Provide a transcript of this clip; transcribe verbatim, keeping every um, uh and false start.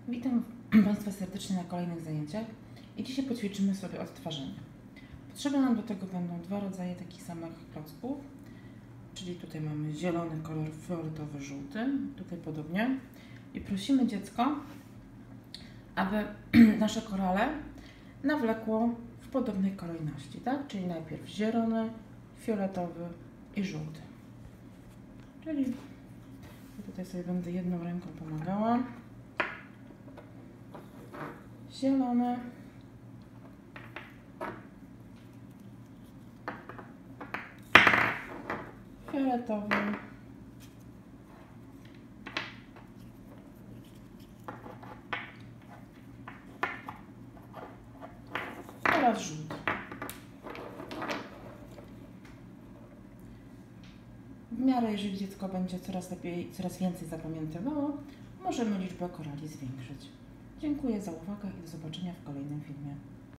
Witam Państwa serdecznie na kolejnych zajęciach i dzisiaj poćwiczymy sobie odtwarzanie. Potrzebne nam do tego będą dwa rodzaje takich samych klocków, czyli tutaj mamy zielony kolor, fioletowy, żółty, tutaj podobnie. I prosimy dziecko, aby nasze korale nawlekło w podobnej kolejności, tak? Czyli najpierw zielony, fioletowy i żółty. Czyli ja tutaj sobie będę jedną ręką pomagała. Zielony, fioletowy, oraz żółty. W miarę, jeżeli dziecko będzie coraz lepiej, coraz więcej zapamiętywało, możemy liczbę korali zwiększyć. Dziękuję za uwagę i do zobaczenia w kolejnym filmie.